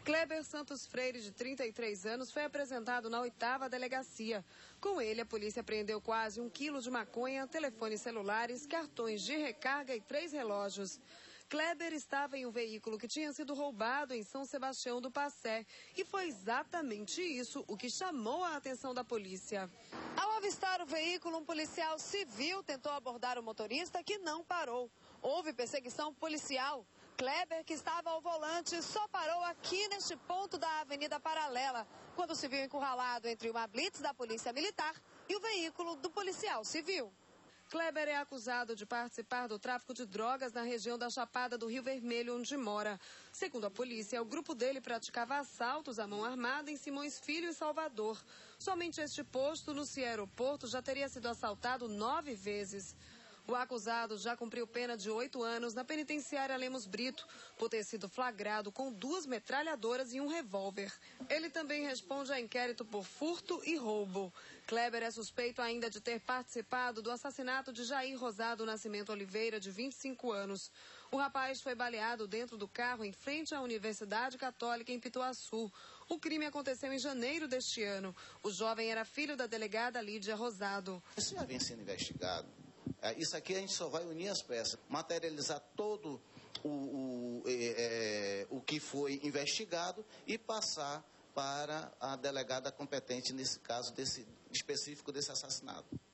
Kleber Santos Freire, de 33 anos, foi apresentado na 8ª delegacia. Com ele, a polícia apreendeu quase 1 quilo de maconha, telefones celulares, cartões de recarga e 3 relógios. Kleber estava em um veículo que tinha sido roubado em São Sebastião do Passé. E foi exatamente isso o que chamou a atenção da polícia. Ao avistar o veículo, um policial civil tentou abordar o motorista, que não parou. Houve perseguição policial. Kleber, que estava ao volante, só parou aqui neste ponto da Avenida Paralela, quando se viu encurralado entre uma blitz da Polícia Militar e o veículo do policial civil. Kleber é acusado de participar do tráfico de drogas na região da Chapada do Rio Vermelho, onde mora. Segundo a polícia, o grupo dele praticava assaltos à mão armada em Simões Filho e Salvador. Somente este posto no Aeroporto já teria sido assaltado 9 vezes. O acusado já cumpriu pena de 8 anos na penitenciária Lemos Brito, por ter sido flagrado com 2 metralhadoras e um revólver. Ele também responde a inquérito por furto e roubo. Kleber é suspeito ainda de ter participado do assassinato de Jair Rosado Nascimento Oliveira, de 25 anos. O rapaz foi baleado dentro do carro em frente à Universidade Católica em Pituaçu. O crime aconteceu em janeiro deste ano. O jovem era filho da delegada Lídia Rosado. Isso já vem sendo investigado. Isso aqui a gente só vai unir as peças, materializar todo o que foi investigado e passar para a delegada competente nesse caso específico desse assassinato.